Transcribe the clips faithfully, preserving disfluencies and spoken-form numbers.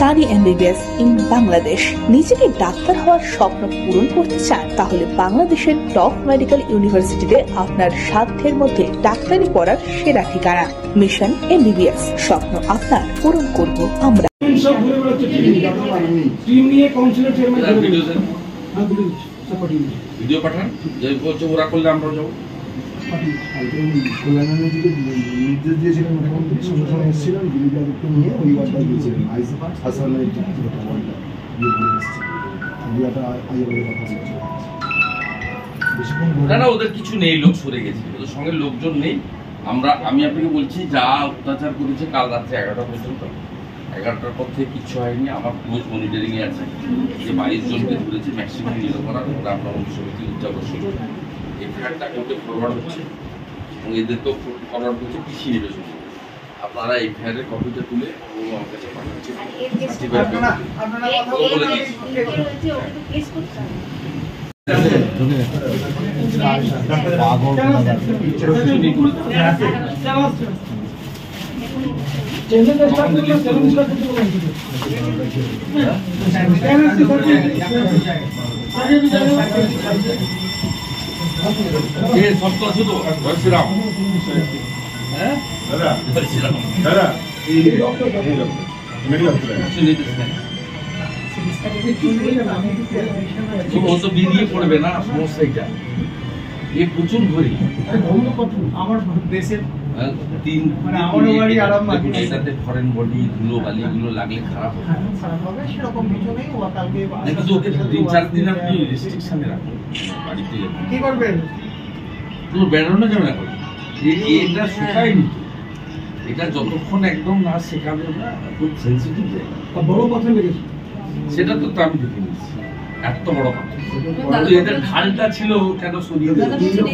Sunny MBBS in Bangladesh. নিজেকে doctor হওয়ার স্বপ্ন পূরণ করতে চান? তাহলে বাংলাদেশের টপ মেডিকেল ইউনিভার্সিটিতে আপনার সাধ্যের মধ্যে ডাক্তারি পড়ার সেরা ঠিকানা মিশন এমবিবিএস। স্বপ্ন আপনার পূরণ করব আমরা। ভিডিও পাঠান, যে বলছে ওরা করলে আমরা যাবো। নির্দেশ দিয়েছিলেন মোটামুটি সঙ্গে সঙ্গে এসেছিলেন দিলীপকে নিয়ে ওই ওয়ার্ডটা গিয়েছিলেন হাসানের না না ওদের কিছু নেই, লোক সরে গেছে, ওদের সঙ্গে লোকজন নেই। আমরা আমি আপনাকে বলছি যা অত্যাচার করেছে কাল রাত্রে এগারোটা পর্যন্ত, এগারোটার পর থেকে কিচ্ছু হয়নি। আমার ক্লোজ মনিটরিং এ আছে যে বাইশ জনকে ধরেছে, ম্যাক্সিমাম নিরপরাধ। ওরা আমরা সমিতি উচ্চাবশ্যক এফআইআরটা কোর্টে ফরওয়ার্ড হচ্ছে এবং এদেরকেও ফরওয়ার্ড করছে পিছিয়ে নেবে। আপনারা এফআইআর এর কপিটা তুলে ও আমার কাছে পাঠাচ্ছে। বেরিয়ে পড়বে না সমস্যা, এটা এ প্রচুর ঘড়ি আমার দেশের তিন এটাতে ফরেন বডি ধুলো বালি এগুলো লাগলে খারাপ হবে, সেরকম কিছু নেই। কিন্তু ওকে তিন চার দিন আপনি রেস্ট্রিকশনে রাখুন, বাড়িতে কি করবেন, পুরো বেরোনো যাবে না। এটা শেখায়নি, এটা যতক্ষণ একদম না শেখাবে না, খুব সেন্সিটিভ জায়গা। বড় কথা লেগেছে সেটা তো আমি দেখে নিচ্ছি, এত বড় কথা। এদের ঢালটা ছিল কেন সরিয়ে দিল?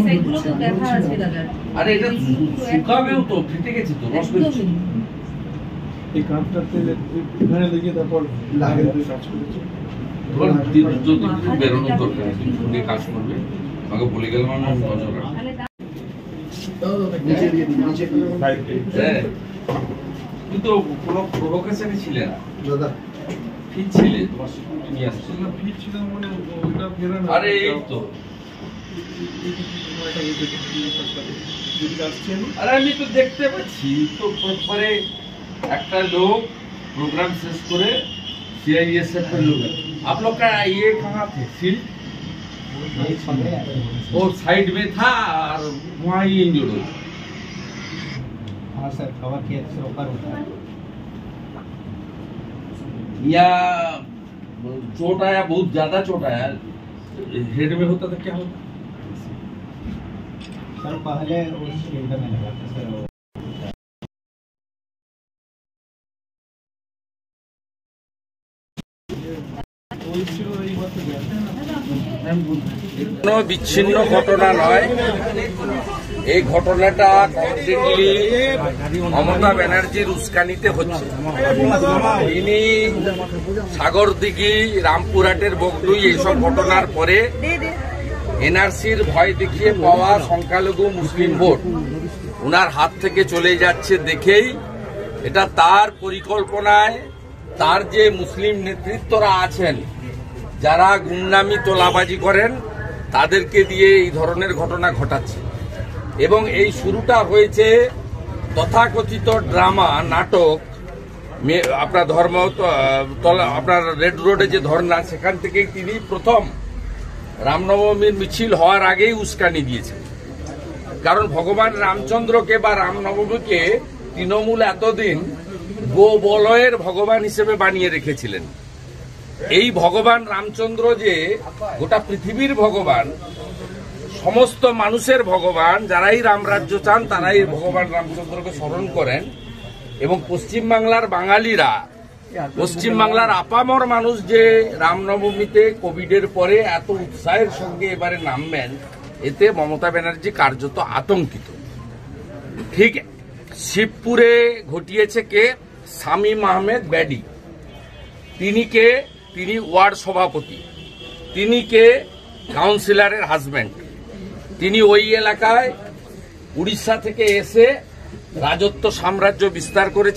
আরে এটা শুকাবেও তো, ফেটে গেছে তো, রস বেরোচ্ছে। এই কাঁচটাতে এখানে লেগে তারপর লাগে কাজ করেছে। তোমার যত কিছু বেরোনোর দরকার, তুমি সঙ্গে কাজ করবে। আমাকে বলে গেলাম আমার নজর রাখো। কিন্তু কোনো প্রভোকেশনই ছিলে না দাদা, ফিট ছিলে, তোমার সিকিউরিটি নিয়ে আসছে না। ফিট ছিল মানে ওটা বের না। আরে এই তো আরে আমি তো দেখতে পাচ্ছি তো, পরে একটা লোক प्रोग्राम शेष करे सीआईएसएफ के लोग। आप लोग का ये कहाँ थे फील्ड? वो साइड में था और वहाँ ही इंजर्ड हुआ। हाँ सर, कवर किया तो ऊपर होता है या चोट आया, बहुत ज्यादा चोट आया, हेड में होता तो क्या होता? सर पहले उस फील्ड में लगा था सर। কোনো বিচ্ছিন্ন ঘটনা নয়, এই ঘটনাটা কমপ্লিটলি মমতা ব্যানার্জির উস্কানিতে হচ্ছে। তিনি সাগরদিঘি, রামপুরহাটের বগডুই এইসব ঘটনার পরে এনআরসির ভয় দেখিয়ে পাওয়া সংখ্যালঘু মুসলিম ভোট ওনার হাত থেকে চলে যাচ্ছে দেখেই এটা তার পরিকল্পনায়, তার যে মুসলিম নেতৃত্বরা আছেন যারা গুন্ডামি তোলাবাজি করেন তাদেরকে দিয়ে এই ধরনের ঘটনা ঘটাচ্ছে। এবং এই শুরুটা হয়েছে তথাকথিত ড্রামা নাটক, আপনার ধর্ম আপনার রেড রোডে যে ধর্না, সেখান থেকেই তিনি প্রথম রামনবমীর মিছিল হওয়ার আগেই উস্কানি দিয়েছেন। কারণ ভগবান রামচন্দ্রকে বা রামনবমীকে তৃণমূল এতদিন গো বলয়ের ভগবান হিসেবে বানিয়ে রেখেছিলেন। এই ভগবান রামচন্দ্র যে গোটা পৃথিবীর ভগবান, সমস্ত মানুষের ভগবান, যারাই রামরাজ্য চান তারাই ভগবান রামচন্দ্রকে স্মরণ করেন। এবং পশ্চিমবাংলার বাঙালিরা, পশ্চিমবাংলার আপামর মানুষ যে রামনবমীতে কোভিডের পরে এত উৎসাহের সঙ্গে এবারে নামবেন, এতে মমতা ব্যানার্জি কার্যত আতঙ্কিত। ঠিক শিবপুরে ঘটিয়েছে কে? শামীম আহমেদ ব্যাডি। তিনি কে? তিনি ওয়ার্ড সভাপতি। তিনি কে? কাউন্সিলরের হাজব্যান্ড। তিনি ওই এলাকায় উড়িষ্যা থেকে এসে রাজত্ব সাম্রাজ্য বিস্তার করেছেন।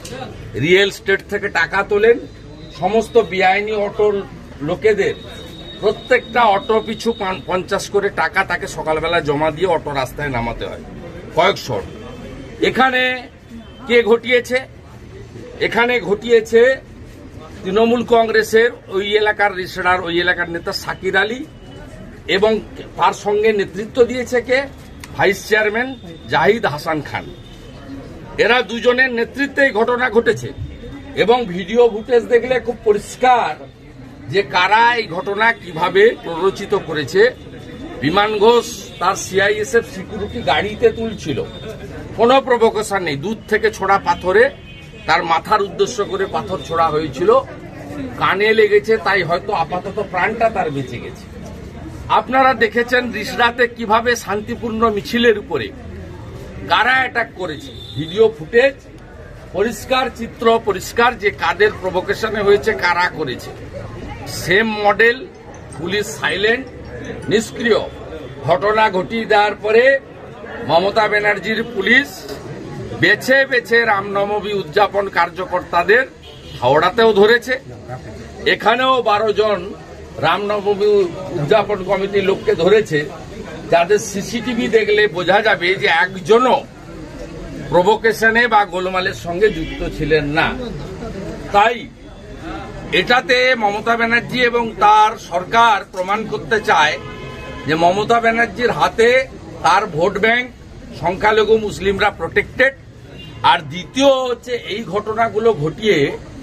রিয়েল স্টেট থেকে টাকা তোলেন, সমস্ত বেআইনি অটো লোকেদের প্রত্যেকটা অটো পিছু পঞ্চাশ করে টাকা তাকে সকালবেলা জমা দিয়ে অটো রাস্তায় নামাতে হয় কয়েকশো। এখানে কে ঘটিয়েছে? এখানে ঘটিয়েছে তৃণমূল কংগ্রেসের ওই এলাকার রিসেডার ওই এলাকার নেতা সাকির আলী, এবং তার সঙ্গে নেতৃত্ব দিয়েছে কে? Vice chairman Zahid Hasan Khan. এরা দুজনের নেতৃত্বে এই ঘটনা ঘটেছে এবং ভিডিও ফুটেজ দেখলে খুব পরিষ্কার যে কারা এই ঘটনা কিভাবে প্ররোচিত করেছে। বিমান ঘোষ তার সিআইএসএফ সিকিউরিটি গাড়িতে তুলছিল, কোনো প্রভোকেশন নেই, দূর থেকে ছোড়া পাথরে তার মাথার উদ্দেশ্য করে পাথর ছোড়া হয়েছিল, কানে লেগেছে, তাই হয়তো আপাতত প্রাণটা তার বেঁচে গেছে। আপনারা দেখেছেন রিসরাতে কিভাবে শান্তিপূর্ণ মিছিলের উপরে কারা অ্যাটাক করেছে, ভিডিও ফুটেজ পরিষ্কার, চিত্র পরিষ্কার যে কাদের প্রভোকেশনে হয়েছে, কারা করেছে। সেম মডেল, পুলিশ সাইলেন্ট, নিষ্ক্রিয়। ঘটনা ঘটিয়ে দেওয়ার পরে মমতা ব্যানার্জির পুলিশ বেছে বেছে রামনবমী উদযাপন কার্যকর্তাদের হাওড়াতেও ধরেছে, এখানেও বারো জন রামনবমী উদযাপন কমিটির লোককে ধরেছে, যাদের সিসিটিভি দেখলে বোঝা যাবে যে একজনও প্রভোকেশনে বা গোলমালের সঙ্গে যুক্ত ছিলেন না। তাই এটাতে মমতা ব্যানার্জি এবং তার সরকার প্রমাণ করতে চায় যে মমতা ব্যানার্জির হাতে তার ভোট ব্যাংক সংখ্যালঘু মুসলিমরা প্রোটেক্টেড। আর দ্বিতীয় হচ্ছে এই ঘটনাগুলো ঘটিয়ে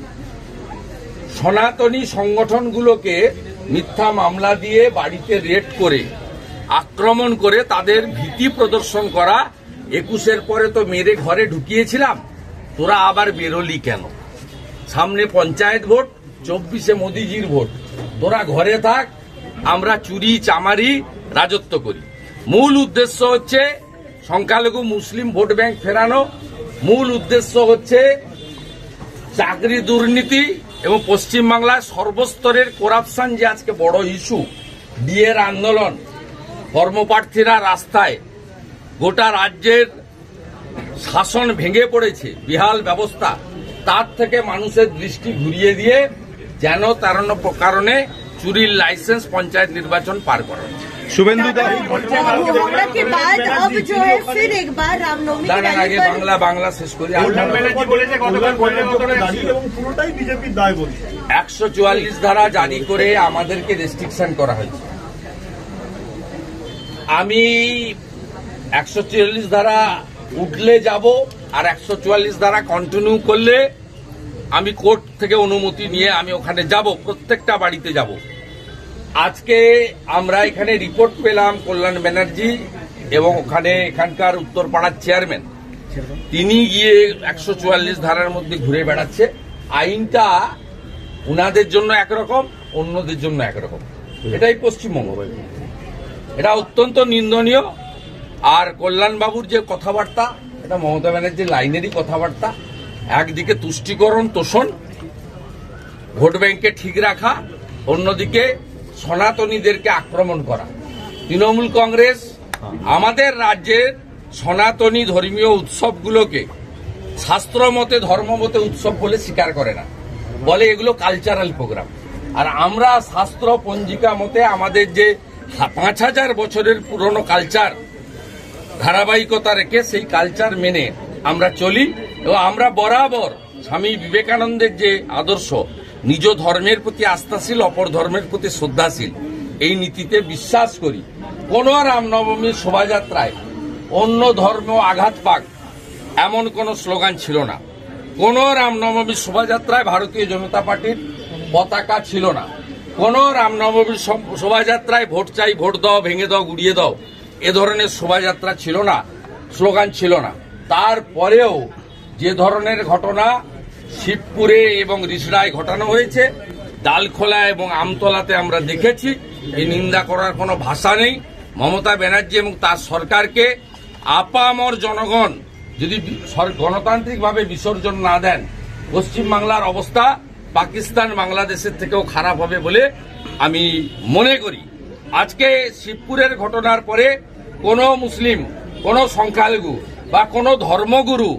সনাতনী সংগঠনগুলোকে মিথ্যা মামলা দিয়ে বাড়িতে রেড করে আক্রমণ করে তাদের ভীতি প্রদর্শন করা। একুশের পরে তো মেরে ঘরে ঢুকিয়েছিলাম, তোরা আবার বেরোলি কেন? সামনে পঞ্চায়েত ভোট, চব্বিশে মোদিজির ভোট, তোরা ঘরে থাক, আমরা চুরি চামারি রাজত্ব করি। মূল উদ্দেশ্য হচ্ছে সংখ্যালঘু মুসলিম ভোট ব্যাংক ফেরানো, মূল উদ্দেশ্য হচ্ছে চাকরি দুর্নীতি এবং পশ্চিমবাংলায় সর্বস্তরের করাপশন যে আজকে বড় ইস্যু, ডিএর আন্দোলন, কর্মপ্রার্থীরা রাস্তায়, গোটা রাজ্যের শাসন ভেঙে পড়েছে, বিহাল ব্যবস্থা, তার থেকে মানুষের দৃষ্টি ঘুরিয়ে দিয়ে যেন তারণ কারণে চুরির লাইসেন্স পঞ্চায়েত নির্বাচন পার করা। शुभेंदु के बाद अब जो है फिर एक बार रामनवमी দাঁড়ান, আগে বাংলা বাংলা শেষ করি। একশো চুয়াল্লিশ ধারা জারি করে আমাদেরকে রেস্ট্রিকশন করা হয়েছে। আমি একশো চুয়াল্লিশ ধারা উঠলে যাব, আর একশো চুয়াল্লিশ ধারা কন্টিনিউ করলে আমি কোর্ট থেকে অনুমতি নিয়ে আমি ওখানে যাব, প্রত্যেকটা বাড়িতে যাব। আজকে আমরা এখানে রিপোর্ট পেলাম কল্যাণ ব্যানার্জি এবং ওখানে এখানকার উত্তরপাড়ার চেয়ারম্যান, তিনি গিয়ে একশো চুয়াল্লিশ ধারার মধ্যে ঘুরে বেড়াচ্ছে। আইনটা উনাদের জন্য একরকম, অন্যদের জন্য একরকম। এটাই পশ্চিমবঙ্গ, এটা অত্যন্ত নিন্দনীয়। আর কল্যাণবাবুর যে কথাবার্তা, এটা মমতা ব্যানার্জির লাইনেরই কথাবার্তা। একদিকে তুষ্টিকরণ তোষণ, ভোট ব্যাংকে ঠিক রাখা, অন্যদিকে সনাতনীদেরকে আক্রমণ করা। তৃণমূল কংগ্রেস আমাদের রাজ্যের সনাতনী ধর্মীয় উৎসবগুলোকে শাস্ত্র মতে ধর্ম মতে উৎসব বলে স্বীকার করে না, বলে এগুলো কালচারাল প্রোগ্রাম। আর আমরা শাস্ত্র পঞ্জিকা মতে আমাদের যে পাঁচ হাজার বছরের পুরনো কালচার ধারাবাহিকতা রেখে সেই কালচার মেনে আমরা চলি, এবং আমরা বরাবর স্বামী বিবেকানন্দের যে আদর্শ, নিজ ধর্মের প্রতি আস্থাশীল, অপর ধর্মের প্রতি শ্রদ্ধাশীল, এই নীতিতে বিশ্বাস করি। কোন রামনবমীর শোভাযাত্রায় অন্য ধর্ম আঘাত পাক এমন কোন স্লোগান ছিল না। কোন রামনবমীর শোভাযাত্রায় ভারতীয় জনতা পার্টির পতাকা ছিল না। কোন রামনবমীর শোভাযাত্রায় ভোট চাই, ভোট দাও, ভেঙে দাও, গুড়িয়ে দাও, এ ধরনের শোভাযাত্রা ছিল না, স্লোগান ছিল না। তারপরেও যে ধরনের ঘটনা শিবপুরে এবং রিসড়ায় ঘটানো হয়েছে, ডালখোলা এবং আমতলাতে আমরা দেখেছি, এই নিন্দা করার কোনো ভাষা নেই। মমতা ব্যানার্জি এবং তার সরকারকে আপামর জনগণ যদি গণতান্ত্রিকভাবে বিসর্জন না দেন, পশ্চিমবাংলার অবস্থা পাকিস্তান বাংলাদেশের থেকেও খারাপ হবে বলে আমি মনে করি। আজকে শিবপুরের ঘটনার পরে কোনো মুসলিম, কোনো সংখ্যালঘু বা কোনো ধর্মগুরু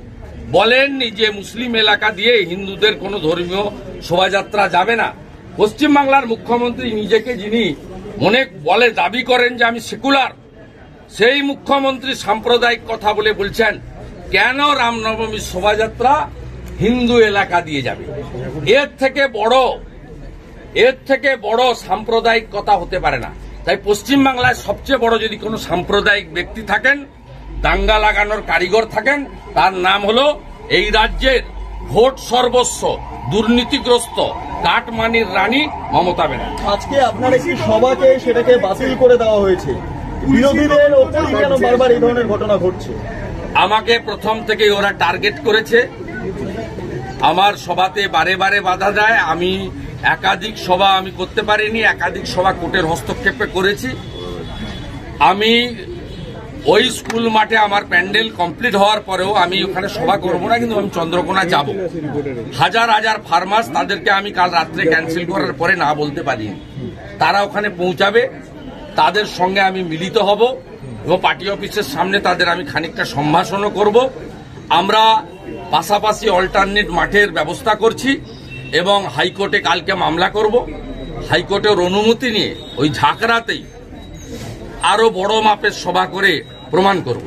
বলেননি যে মুসলিম এলাকা দিয়ে হিন্দুদের কোনো ধর্মীয় শোভাযাত্রা যাবে না। পশ্চিমবাংলার মুখ্যমন্ত্রী নিজেকে যিনি মনে বলে দাবি করেন যে আমি সেকুলার, সেই মুখ্যমন্ত্রী সাম্প্রদায়িক কথা বলে বলছেন কেন রামনবমীর শোভাযাত্রা হিন্দু এলাকা দিয়ে যাবে। এর থেকে বড় এর থেকে বড় সাম্প্রদায়িক কথা হতে পারে না। তাই পশ্চিমবাংলায় সবচেয়ে বড় যদি কোনো সাম্প্রদায়িক ব্যক্তি থাকেন, দাঙ্গা লাগানোর কারিগর থাকেন, তার নাম হলো এই রাজ্যের ভোট সর্বস্ব দুর্নীতিগ্রস্ত কাটমানির রানী মমতা ব্যানার্জি। আজকে আপনার একটি সভাকে সেটাকে বাতিল করে দেওয়া হয়েছে, বিরোধীদের ওপরই কেন বারবার এই ধরনের ঘটনা ঘটছে? আমাকে প্রথম থেকে ওরা টার্গেট করেছে, আমার সভাতে বারে বারে বাধা দেয়। আমি একাধিক সভা আমি করতে পারিনি, একাধিক সভা কোর্টের হস্তক্ষেপে করেছি। আমি ওই স্কুল মাঠে আমার প্যান্ডেল কমপ্লিট হওয়ার পরেও আমি ওখানে সভা করবো না, কিন্তু আমি চন্দ্রকোনা যাব। হাজার হাজার ফার্মার্স, তাদেরকে আমি কাল রাত্রে ক্যান্সেল করার পরে না বলতে পারিনি, তারা ওখানে পৌঁছাবে, তাদের সঙ্গে আমি মিলিত হব এবং পার্টি অফিসের সামনে তাদের আমি খানিকটা সম্ভাষণও করব। আমরা পাশাপাশি অল্টারনেট মাঠের ব্যবস্থা করছি এবং হাইকোর্টে কালকে মামলা করব। হাইকোর্টের অনুমতি নিয়ে ওই ঝাঁকড়াতেই আরো বড় মাপের সভা করে প্রমাণ করব।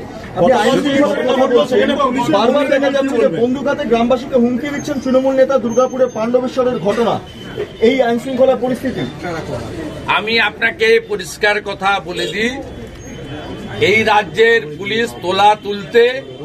বারবার দেখা যাচ্ছে যে বন্দুক হাতে গ্রামবাসীকে হুমকি দিচ্ছেন তৃণমূল নেতা, দুর্গাপুরের পাণ্ডবেশ্বরের ঘটনা, এই আইন শৃঙ্খলা পরিস্থিতি। আমি আপনাকে পরিষ্কার কথা বলে দিই, এই রাজ্যের পুলিশ তোলা তুলতে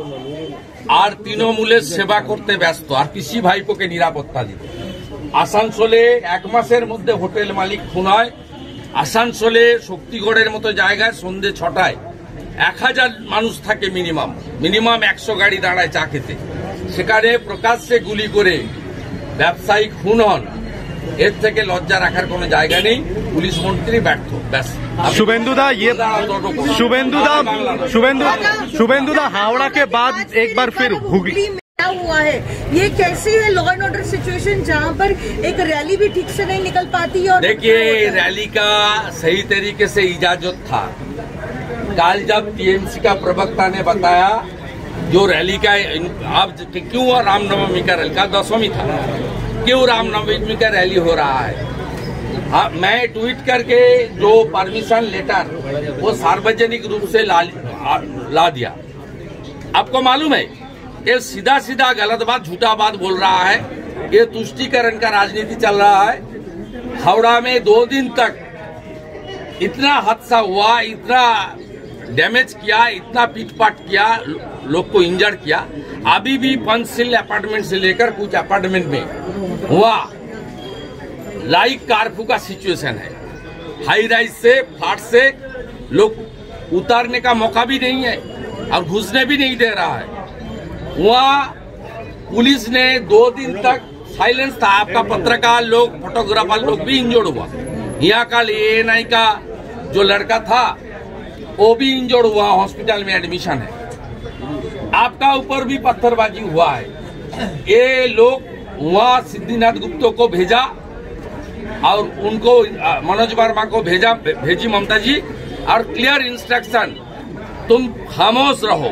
আর তৃণমূলের সেবা করতে ব্যস্ত, আর পিসি ভাইপোকে নিরাপত্তা দিতে। আসানসোলে এক মাসের মধ্যে হোটেল মালিক খুন হয়। আসানসোলে শক্তিগড়ের মতো জায়গায় সন্ধ্যে ছটায় এক হাজার মানুষ থাকে মিনিমাম মিনিমাম একশো গাড়ি দাঁড়ায় চা খেতে, সেখানে প্রকাশ্যে গুলি করে ব্যবসায়ী খুন হন। এর থেকে লজ্জা রাখার কোনো জায়গা নেই। পুলিশ মন্ত্রী ব্যর্থ, ব্যাস। शुभेंदुदा ये शुभेंदुदा शुभेंदु शुभेंदुदा हावड़ा के बाद एक बार फिर हुगली हुआ है। ये कैसी है लॉ एंड ऑर्डर सिचुएशन जहाँ पर एक रैली भी ठीक से नहीं निकल पाती है? और देखिए, रैली का सही तरीके से इजाजत था। कल जब टीएमसी का प्रवक्ता ने बताया जो रैली का अब क्यों रामनवमी का रैली का दसवीं था, क्यों रामनवमी का रैली हो रहा है, हाँ, मैं ट्वीट करके जो परमिशन लेटर वो सार्वजनिक रूप से ला, ला दिया। आपको मालूम है ये सीधा सीधा गलत बात, झूठा बात बोल रहा है। ये तुष्टीकरण का राजनीति चल रहा है। हावड़ा में दो दिन तक इतना हादसा हुआ, इतना डैमेज किया, इतना पीटपाट किया, लोग को इंजर्ड किया। अभी भी पंचशील अपार्टमेंट से लेकर कुछ अपार्टमेंट में हुआ लाइक कारफू का सिचुएशन है। हाई राइज से फ्लैट से लोग उतारने का मौका भी नहीं है और घुसने भी नहीं दे रहा है। वहाँ पुलिस ने दो दिन तक साइलेंस था। आपका पत्रकार लोग, फोटोग्राफर लोग भी इंजर्ड हुआ। यहाँ का एएनआई का जो लड़का था वो भी इंजर्ड हुआ, हॉस्पिटल में एडमिशन है। आपका ऊपर भी पत्थरबाजी हुआ है। ये लोग वहाँ सिद्धिनाथ गुप्ता को भेजा और उनको मनोज वर्मा को भेजा भेजी ममता जी, और क्लियर इंस्ट्रक्शन, तुम खामोश रहो,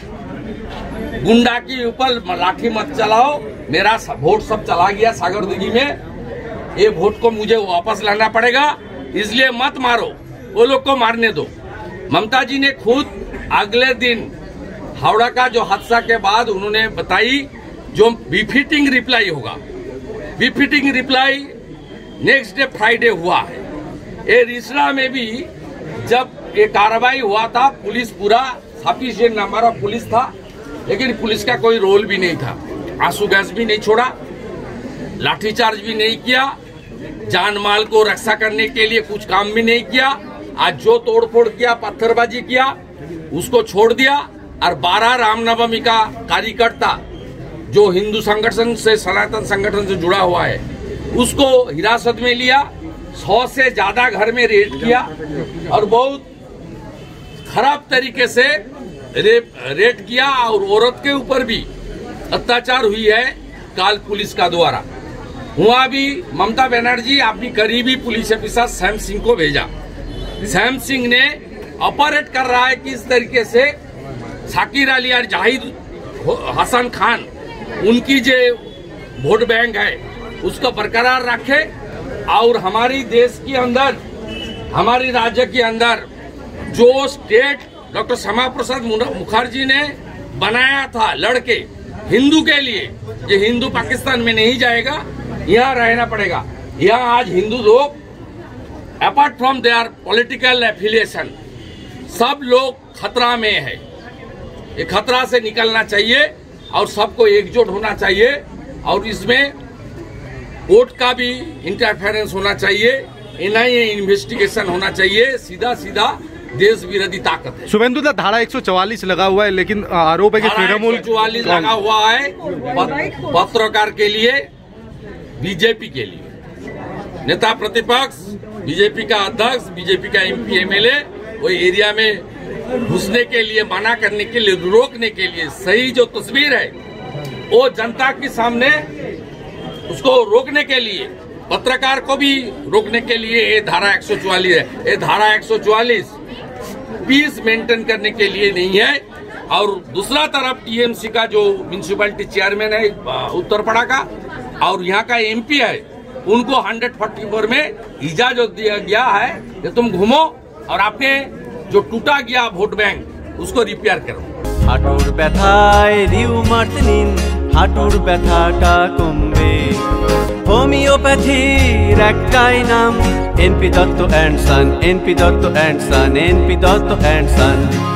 गुंडा के ऊपर लाठी मत चलाओ। मेरा वोट सब चला गया सागरदिघी में, ये वोट को मुझे वापस लाना पड़ेगा, इसलिए मत मारो, वो लोग को मारने दो। ममता जी ने खुद अगले दिन हावड़ा का जो हादसा के बाद उन्होंने बताई जो बिफिटिंग रिप्लाई होगा, befitting reply next day Friday हुआ है। ये रिसड़ा में भी जब ये कार्रवाई हुआ था, पुलिस पूरा सफिशिएंट नंबर ऑफ पुलिस था, लेकिन पुलिस का कोई रोल भी नहीं था। आंसू गैस भी नहीं छोड़ा, लाठीचार्ज भी नहीं किया, जान माल को रक्षा करने के लिए कुछ काम भी नहीं किया। आज जो तोड़फोड़ किया, पत्थरबाजी किया, उसको छोड़ दिया। और बारह रामनवमी का कार्यकर्ता जो हिंदू संगठन से, सनातन संगठन से जुड़ा हुआ है, उसको हिरासत में लिया। सौ से ज्यादा घर में रेड किया और बहुत खराब तरीके से रेप रेड किया, और औरत के ऊपर भी अत्याचार हुई है काल पुलिस का द्वारा। वहां भी ममता बनर्जी अपनी करीबी पुलिस ऑफिसर सैम सिंह को भेजा। सैम सिंह ने ऑपरेट कर रहा है किस तरीके से शाकिर अली और जाहिद हसन खान उनकी जो वोट बैंक है उसको बरकरार रखे और हमारी देश के अंदर, हमारी राज्य के अंदर जो स्टेट डॉक्टर श्यामा प्रसाद मुखर्जी ने बनाया था लड़के हिंदू के लिए, ये हिंदू पाकिस्तान में नहीं जाएगा, यहाँ रहना पड़ेगा। यहाँ आज हिंदू लोग apart from their political affiliation सब लोग खतरा में है। ये खतरा से निकलना चाहिए और सबको एकजुट होना चाहिए और इसमें कोर्ट का भी इंटरफेरेंस होना चाहिए, एनआईए इन्वेस्टिगेशन होना चाहिए। सीधा सीधा देश विरोधी ताकत है। शुभेंदु दा धारा एक सौ चौवालीस लगा हुआ है, लेकिन आरोप है कि तृणमूल चौवालीस लगा हुआ है पत्रकार के लिए, बीजेपी के लिए। नेता प्रतिपक्ष, बीजेपी का अध्यक्ष, बीजेपी का एमपी एमएलए वो एरिया में घुसने के लिए, मना करने के लिए, रोकने के लिए सही जो तस्वीर है वो जनता के सामने उसको रोकने के लिए, पत्रकार को भी रोकने के लिए ये धारा एक सौ चौवालीस है। ये धारा एक सौ चौवालीस पीस मेंटेन करने के लिए नहीं है। और दूसरा तरफ टीएमसी का जो म्यूनिसिपैलिटी चेयरमैन है उत्तरपड़ा का और यहाँ का एमपी है, उनको एक सौ चौवालीस में इजाजत दिया गया है कि तुम घूमो और आपने जो टूटा गया वोट बैंक उसको रिपेयर करो। হাঁটুর ব্যথায় রিউমার্স নিন, হাঁটুর ব্যথাটা কমবে। হোমিওপ্যাথির একটাই নাম, NP Dutta and son, NP Dutta and son, NP Dutta and Son.